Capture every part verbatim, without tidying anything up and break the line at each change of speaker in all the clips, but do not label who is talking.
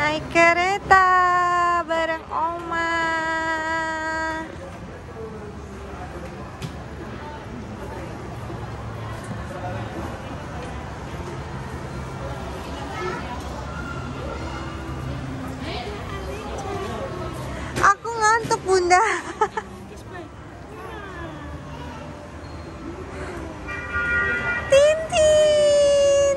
Naik kereta bareng Oma. Aku ngantuk, Bunda. Tintin.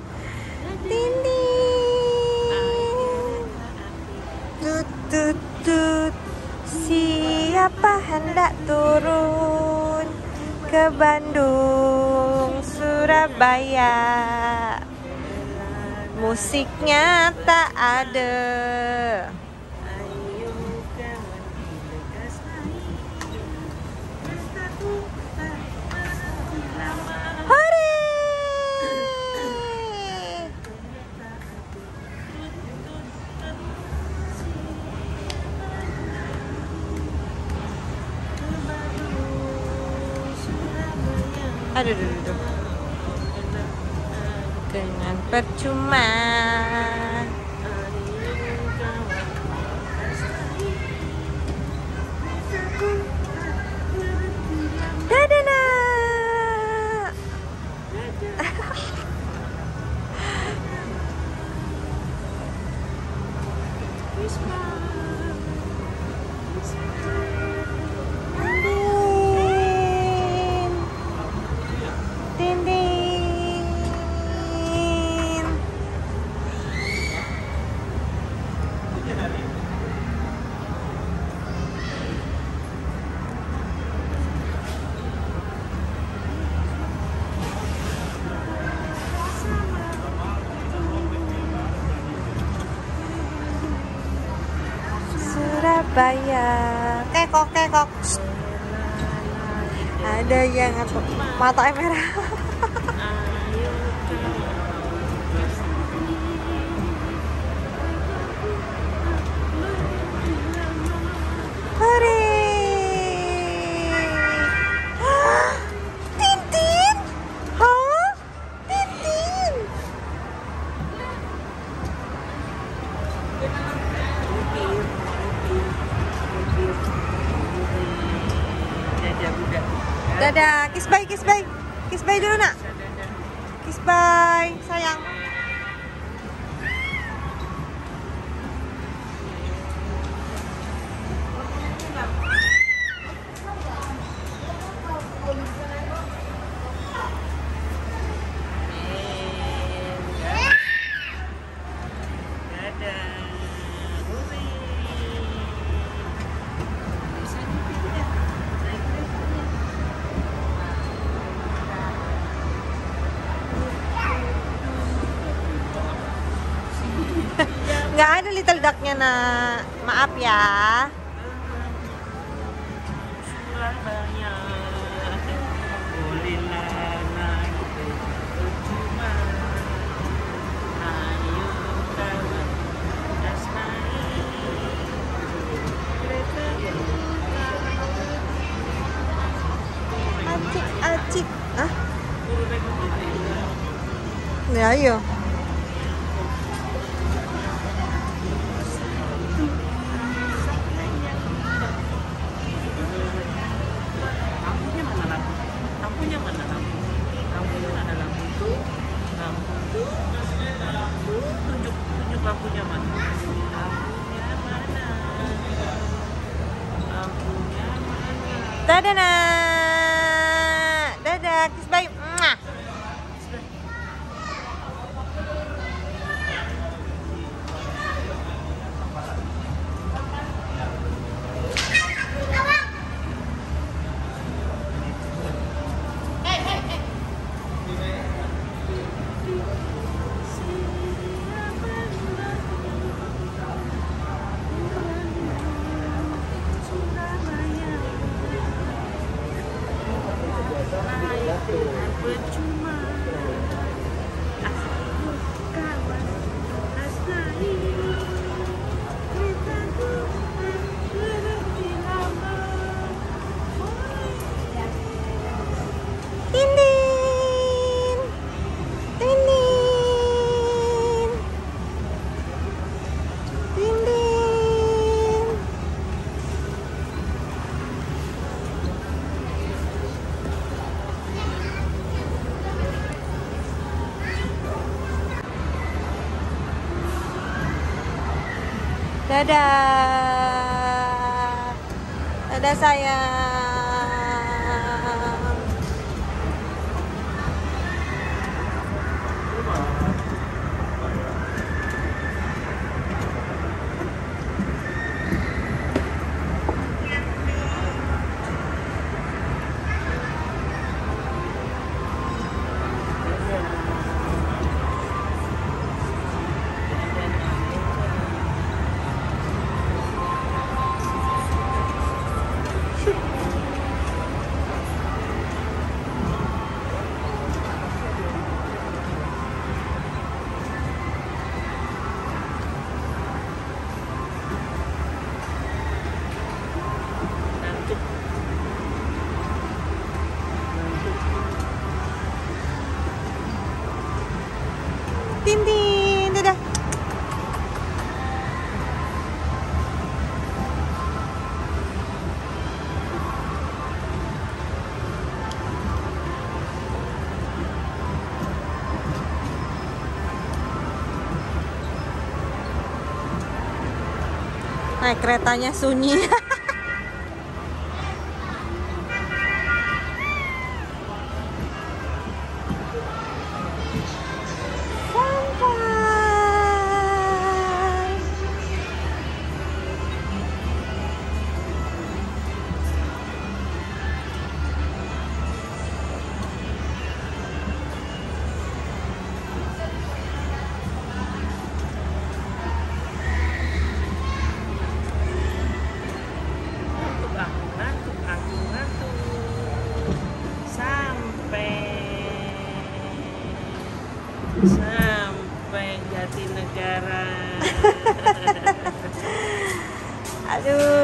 Tintin. Tut tut tut. Siapa hendak turun ke Bandung, Surabaya? Musiknya tak ada. Aduh, aduh, aduh. Dengan percuma. Dadah, nak. Surabaya, kekok kekok. Ada yang apa? Matanya merah. Hore. Tintin, hah? Tintin. Dadah, kiss bye, kiss bye. Kiss bye dulu, nak. Kiss bye, sayang. Nggak ada little ducknya, nak. Maaf ya.
Surabaya, bolehlah naik percuma. Ayo kawan, gas naik kereta
Acik, acik. Ah? Ya, ayo.
Lampunya mana lampu? Lampunya mana lampu tuh? Lampu tuh, lampu tunjuk tunjuk lampunya mana? Lampunya mana? Lampunya mana?
Dadah, nak. Dadah, kiss bye. Mwah.
Surabaya.
Dadah. Dadah sayang. Tintin, dadah. Naik keretanya sunyi.
Sampai Jatinegara.
Aduh.